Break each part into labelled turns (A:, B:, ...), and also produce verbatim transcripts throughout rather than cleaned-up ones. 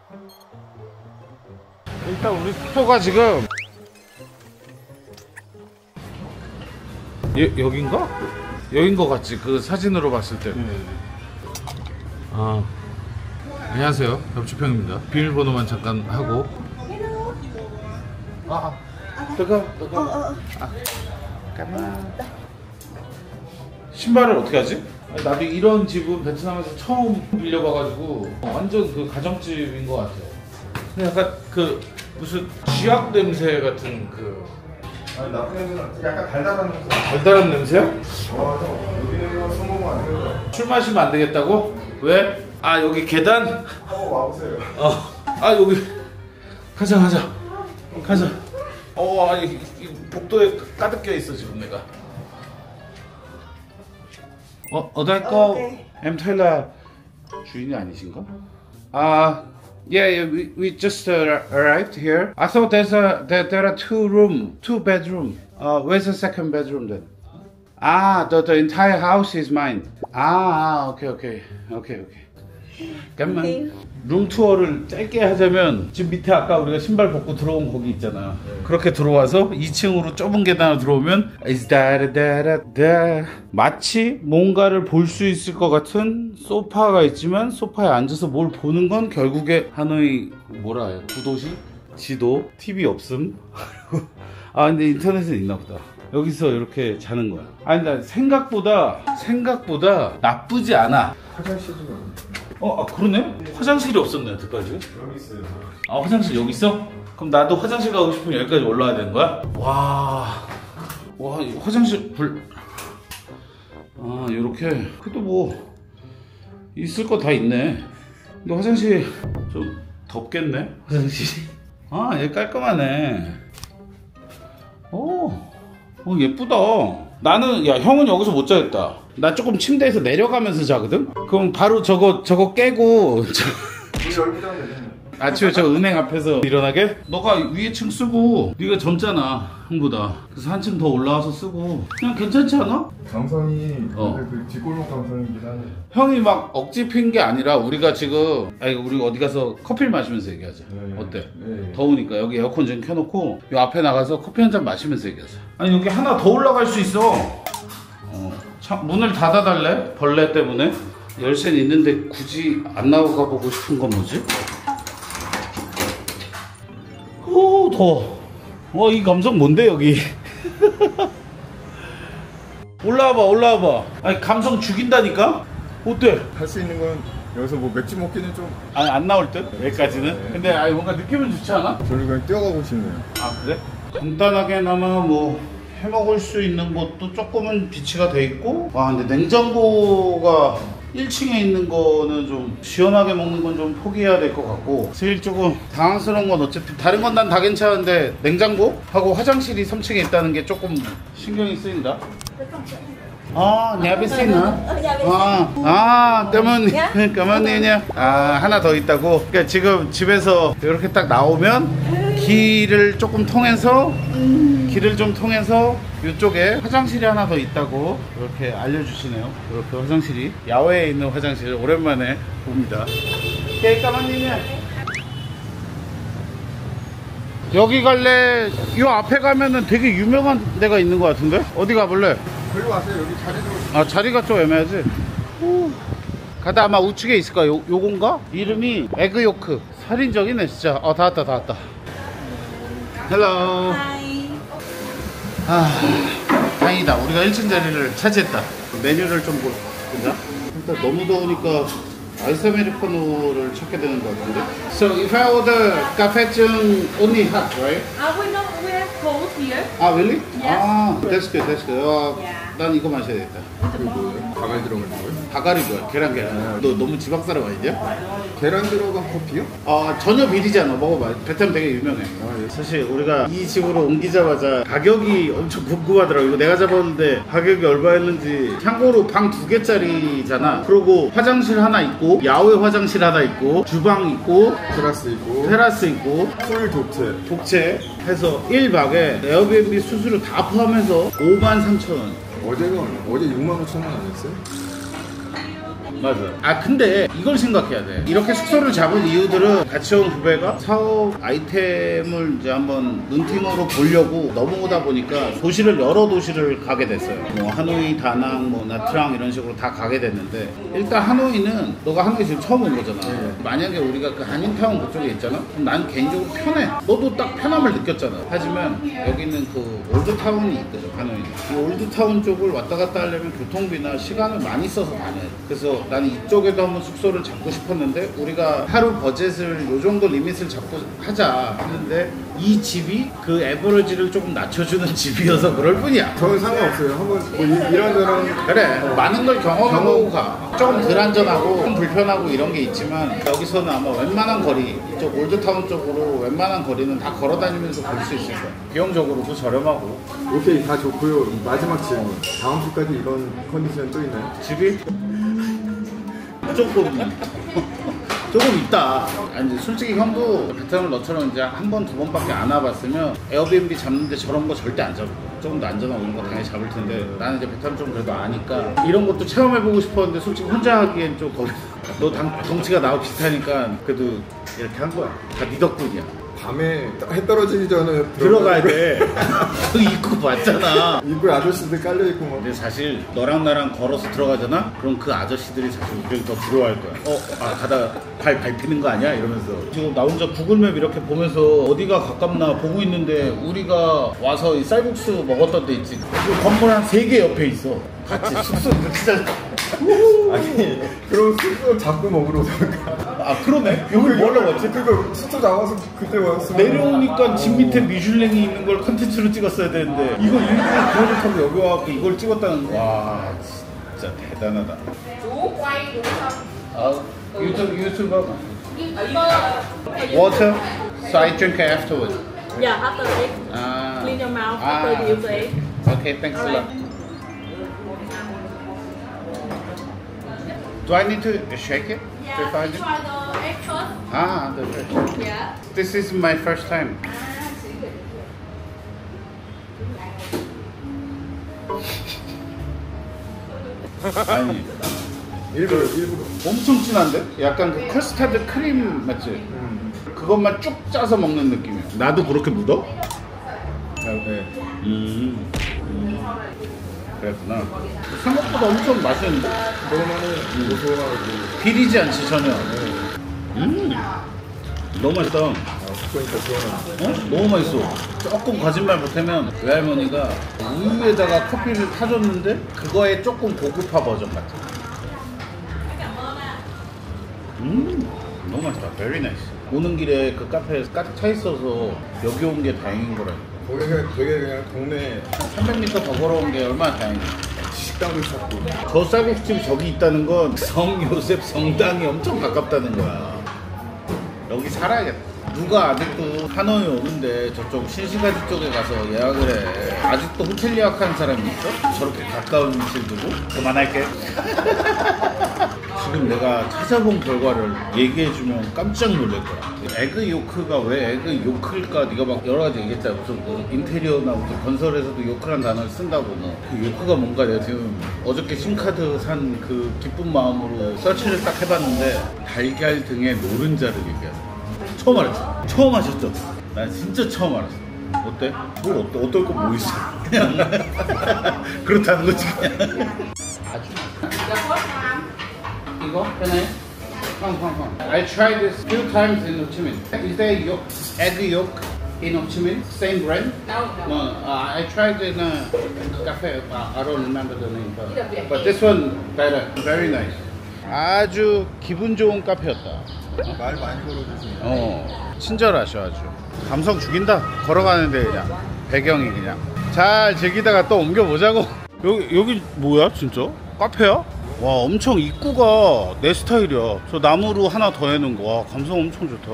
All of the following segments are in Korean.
A: 일단 우리 숙소가 지금 여, 여긴가? 여긴 거 같지? 그 사진으로 봤을 때. 아, 안녕하세요. 옆주평입니다. 비밀번호만 잠깐 하고. 아, 잠깐, 잠깐. 아, 잠깐만. 신발을 어떻게 하지? 아니, 나도 이런 집은 베트남에서 처음 빌려봐가지고 완전 그 가정집인 것 같아요. 근데 약간 그 무슨 쥐약 냄새 같은 그.
B: 아니 나쁜 냄새는 약간 달달한 냄새.
A: 달달한 냄새야?
B: 와, 여기 냄새가 술 먹으면 안 되는
A: 술 마시면 안 되겠다고? 왜? 아 여기 계단?
B: 한번 와보세요.
A: 어. 아 여기 가자 가자 가자. 어 아니 이, 이 복도에 가득 껴 있어 지금 내가. 어 어디 거? em thấy là 주인이 아니신가? 아 yeah, yeah we, we just uh, arrived here. I thought there's a there, there are two room, two bedroom. Uh, where's the second bedroom then? Ah, the the entire house is mine. Ah, okay, okay, okay, okay. 잠깐만. 룸 투어를 짧게 하자면 집 밑에 아까 우리가 신발 벗고 들어온 거기 있잖아. 네. 그렇게 들어와서 이 층으로 좁은 계단으로 들어오면 이스다라다라다 마치 뭔가를 볼 수 있을 것 같은 소파가 있지만 소파에 앉아서 뭘 보는 건 결국에 하노이 뭐라 해 구도시 지도 티비 없음. 아 근데 인터넷은 있나 보다. 여기서 이렇게 자는 거야. 아니 나 생각보다 생각보다 나쁘지 않아.
B: 화장실은
A: 어, 아, 그러네? 화장실이 없었네, 여태까지.
B: 여기 있어요.
A: 아, 화장실 여기 있어? 그럼 나도 화장실 가고 싶으면 여기까지 올라와야 되는 거야? 와, 와, 이 화장실 불. 아, 요렇게. 그래도 뭐, 있을 거 다 있네. 근데 화장실 좀 덥겠네, 화장실이. 아, 얘 깔끔하네. 오, 어, 예쁘다. 나는, 야, 형은 여기서 못 자겠다. 나 조금 침대에서 내려가면서 자거든? 그럼 바로 저거 저거 깨고 저...
B: 우리 얼굴 자면 되겠네.
A: 아침에 저 은행 앞에서 일어나게? 너가 위에 층 쓰고 네가 젊잖아 형보다. 그래서 한층 더 올라와서 쓰고 그냥 괜찮지 않아?
B: 감성이
A: 어.
B: 그 뒷골목 감성이긴 하네.
A: 형이 막 억지 핀 게 아니라 우리가 지금 아니 우리 어디 가서 커피를 마시면서 얘기하자.
B: 네.
A: 어때?
B: 네.
A: 더우니까 여기 에어컨 좀 켜놓고 요 앞에 나가서 커피 한 잔 마시면서 얘기하자. 아니 여기 하나 더 올라갈 수 있어. 어, 참, 문을 닫아달래? 벌레 때문에? 열쇠는 있는데 굳이 안 나가 보고 싶은 건 뭐지? 오 더워. 와 이 감성 뭔데 여기? 올라와봐 올라와봐. 아니 감성 죽인다니까? 어때?
B: 할 수 있는 건 여기서 뭐 맥주 먹기는 좀
A: 아니 안 나올 듯? 여기까지는?
B: 네.
A: 근데 아니 뭔가 느낌은 좋지 않아?
B: 저를 그냥 뛰어가고 싶네요.
A: 아 그래? 간단하게나마 뭐 해먹을 수 있는 것도 조금은 비치가 돼 있고. 와 근데 냉장고가 일 층에 있는 거는 좀 시원하게 먹는 건 좀 포기해야 될 것 같고, 제일 조금 당황스러운 건 어차피 다른 건 난 다 괜찮은데 냉장고하고 화장실이 삼 층에 있다는 게 조금 신경이 쓰인다. 아, 냐비시나? 아, 아, 까만, 까만이냐? 아, 하나 더 있다고? 그러니까 지금 집에서 이렇게 딱 나오면 길을 조금 통해서, 길을 좀 통해서 이쪽에 화장실이 하나 더 있다고 이렇게 알려주시네요. 이렇게 화장실이, 야외에 있는 화장실을 오랜만에 봅니다. 오케이, 까만이냐? 여기 갈래? 요 앞에 가면은 되게 유명한 데가 있는 것 같은데? 어디 가볼래?
B: 여기 와세요. 여기 자리도.
A: 아 자리가 좀 애매하지? 오. 가다 아마 우측에 있을 거야. 요, 요건가? 이름이 에그요크. 살인적이네 진짜. 어 다 왔다 다 왔다. 헬로. 아 다행이다. 우리가 일 층 자리를 차지했다. 메뉴를 좀 보자. 일단 너무 더우니까 아이스 아메리카노를 찾게 되는 것 같은데. So if I order cafe 중 only hot, right?
C: Uh, we know we have cold here.
A: 아 really?
C: Yes.
A: 아 that's good, that's good. 어,
C: Yeah.
A: 난 이거 마셔야겠다.
B: 그게 뭐예요? 가만히 들어간 거예요?
A: 다가리 뭐야? 계란 계란. 너 너무 지방 사람 아니냐?
B: 계란 들어간 커피요?
A: 아 전혀 비리잖아. 먹어봐. 베트남 되게 유명해.
B: 아, 예.
A: 사실 우리가 이 집으로 옮기자마자 가격이 엄청 궁금하더라고. 이거 내가 잡았는데 가격이 얼마였는지. 참고로 방 두 개짜리잖아. 그리고 화장실 하나 있고 야외 화장실 하나 있고 주방 있고
B: 테라스 있고
A: 테라스 있고
B: 풀 도트.
A: 독채 해서 일 박에 에어비앤비 수수료 다 포함해서 오만 삼천 원.
B: 어제가 얼마? 어제 육만 오천 원 아니었어요?
A: 맞아. 아 근데 이걸 생각해야 돼. 이렇게 숙소를 잡은 이유들은 같이 온 후배가 사업 아이템을 이제 한번 눈팅으로 보려고 넘어오다 보니까 도시를 여러 도시를 가게 됐어요. 뭐 하노이, 다낭, 뭐 나트랑 이런 식으로 다 가게 됐는데 일단 하노이는 너가 하노이 지금 처음 온 거잖아. 네. 만약에 우리가 그 한인타운 그쪽에 있잖아. 그럼 난 개인적으로 편해. 너도 딱 편함을 느꼈잖아. 하지만 여기는 그 올드타운이 있거든. 하노이는. 이 올드타운 쪽을 왔다 갔다 하려면 교통비나 시간을 많이 써서 다녀야 돼. 그래서 나는 이쪽에도 한번 숙소를 잡고 싶었는데 우리가 하루 버젯을 요 정도 리밋을 잡고 하자 했는데 이 집이 그 에버리지를 조금 낮춰주는 집이어서 그럴 뿐이야.
B: 저는 상관없어요. 한번 뭐 이- 이런저런
A: 그래 많은 걸 경험하고 가. 조금 덜 안전하고 좀 불편하고 이런 게 있지만 여기서는 아마 웬만한 거리 이쪽 올드타운 쪽으로 웬만한 거리는 다 걸어 다니면서 볼 수 있을 거야. 비용적으로도 저렴하고.
B: 오케이 다 좋고요. 마지막 질문. 다음 주까지 이런 컨디션 또 있나요?
A: 집이 조금 조금 있다. 아니 이제 솔직히 형도 베트남을 너처럼 이제 한 번 두 번밖에 안 와봤으면 에어비앤비 잡는데 저런 거 절대 안 잡을 거야. 조금 더 안전하고 이런 거 당연히 잡을 텐데 나는 이제 베트남 좀 그래도 아니까 이런 것도 체험해보고 싶었는데 솔직히 혼자 하기엔 좀 거기 너 당, 덩치가 나하고 비슷하니까 그래도 이렇게 한 거야. 다 네 덕분이야.
B: 밤에 해 떨어지기 전에
A: 들어가야 돼. 그 입구 봤잖아.
B: 입구에 아저씨들 깔려있고 막.
A: 근데 사실 너랑 나랑 걸어서 들어가잖아? 그럼 그 아저씨들이 사실 우리를 더 부러워할 거야. 어? 아 가다가 발 밟히는 거 아니야? 이러면서 지금 나 혼자 구글맵 이렇게 보면서 어디가 가깝나 보고 있는데 우리가 와서 이 쌀국수 먹었던 데 있지. 그 건물 한 세 개 옆에 있어. 같이 숙소 이렇게 잘.
B: 아니 그럼 숙소 잡고 먹으러 오던가.
A: 아 그러네? 여기 뭐라고 했지?
B: 그거 숙소 잡아서 그때 왔으면
A: 내려오니까 집 밑에 미슐랭이 있는 걸 컨텐츠로 찍었어야 되는데 이거 일부러 그걸 타고 여기 와갖고 이걸 찍었다는 거. 와 진짜 대단하다. 아 유튜브 유튜버 Water so I drink it afterwards.
C: Yeah, after the egg.
A: 아,
C: Clean your mouth
A: 아,
C: after you use the egg.
A: Okay, thanks a lot. Do I need to shake it?
C: Yeah,
A: to find it?
C: try the egg first.
A: Ah, the first.
C: Yeah.
A: This is my first time. 아니
B: 일부러 일부러.
A: 엄청 진한데? 약간 그 커스타드 크림 맞지?
B: 음.
A: 그것만 쭉 짜서 먹는 느낌이야. 나도 그렇게 묻어?
B: 네.
A: 음, 음. 그랬구나. 생각보다 엄청 맛있는데?
B: 먹으면은 고소하고.
A: 비리지 않지 전혀. 음, 너무 맛있다.
B: 아 그러니까 시원하네.
A: 어? 너무 맛있어. 조금 거짓말 못하면 외할머니가 우유에다가 커피를 타줬는데 그거에 조금 고급화 버전 같아. 음, 너무 맛있다. Very nice. 오는 길에 그 카페에 가득 차 있어서 여기 온 게 다행인 거라니까.
B: 거기가 되게 그냥 동네
A: 삼백 미터 더 걸어온 게 얼마나 다행이야.
B: 식당도 찾고.
A: 저 쌀국수집이 저기 있다는 건 성 요셉 성당이 엄청 가깝다는 거야. 여기 살아야겠다. 누가 아직도 하노이 오는데 저쪽 신시가지 쪽에 가서 예약을 해. 아직도 호텔 예약하는 사람이 있어? 저렇게 가까운 위치를 두고? 그만할게. 지금 내가 찾아본 결과를 얘기해주면 깜짝 놀랄 거야. 에그 요크가 왜 에그 요크일까? 네가 막 여러 가지 얘기했잖아. 무슨 뭐 인테리어나 무슨 건설에서도 요크란 단어를 쓴다고. 뭐. 그 요크가 뭔가 내가 지금 어저께 신카드 산 그 기쁜 마음으로 서치를 딱 해봤는데 달걀 등의 노른자를 얘기하는 처음 알았어. 처음 하셨죠? 난 진짜 처음 알았어. 어때? 뭘 어때? 어떨 거 뭐 있어? 그냥 그렇다는 거지 그냥. 아주. 이거 하나요? Come, come, come. I tried this few times in Ho Chi Minh. Is there yolk, egg yolk in Ho Chi Minh? Same brand?
C: No, no.
A: No, uh, I tried in a cafe. Uh, I don't remember the name, but, but this one better. Very nice. 아주 기분 좋은 카페였다.
B: 말 많이 걸어주시네.
A: 어, 친절하셔 아주. 감성 죽인다. 걸어가는데 그냥 배경이 그냥. 잘 즐기다가 또 옮겨보자고. 여기 여기 뭐야 진짜? 카페야? 와 엄청 입구가 내 스타일이야. 저 나무로 하나 더 해놓은 거. 와 감성 엄청 좋다.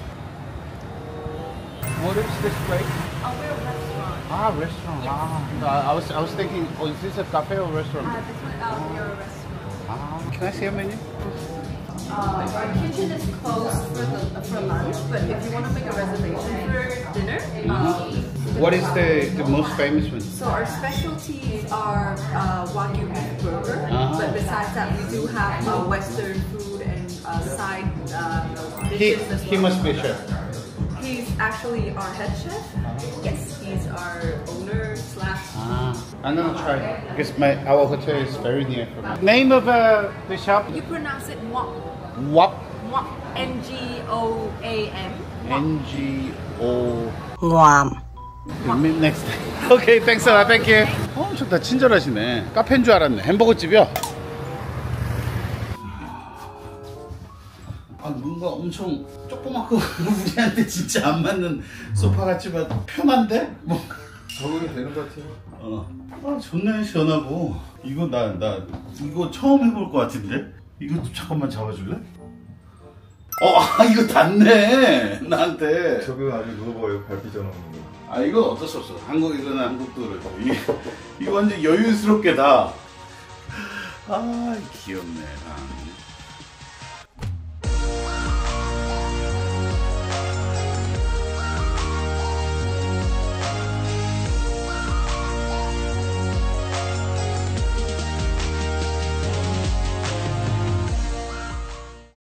A: What is this place?
C: Oh, we're a restaurant.
A: Ah, restaurant. Ah, no, I was I was thinking, oh, is this a cafe or restaurant?
C: Uh, this one, uh, we're a restaurant.
A: Ah, can I see a menu?
C: Uh, our kitchen is closed for the for lunch, but if you want to make a reservation for dinner, um, you can
A: What is the, the most famous one?
C: So our specialties are uh, Wagyu beef burger,
A: Ah.
C: but besides that we do have uh, Western food and uh, side uh,
A: He,
C: dishes as
A: he
C: well.
A: must be a chef.
C: He's actually our head chef. Yes, he's our owner slash.
A: Ah, I'm gonna try because my our hotel is very near from me. Name of uh, the shop?
C: You pronounce it Wok.
A: Wap.
C: Wok. N G O A M.
A: N G O. Next time. Okay, thanks a lot. Thank you. 어, 좋다. 친절하시네. 카페인 줄 알았네. 햄버거 집이요. 아, 뭔가 엄청 조그맣고 우리한테 진짜 안 맞는 소파 같지만 편한데? 뭔가.
B: 적응이 되는 것 같아요.
A: 어. 아, 좋네, 시원하고. 이거 나, 나, 이거 처음 해볼 것 같은데? 이거 좀 잠깐만 잡아줄래? 어, 아, 이거 닿네, 나한테.
B: 적응 아주 무거워요. 밟기 전에.
A: 아, 이건 어쩔 수 없어. 한국, 이거는 한국도 그렇고. 이게, 이거 완전 여유스럽게 다. 아, 귀엽네. 아.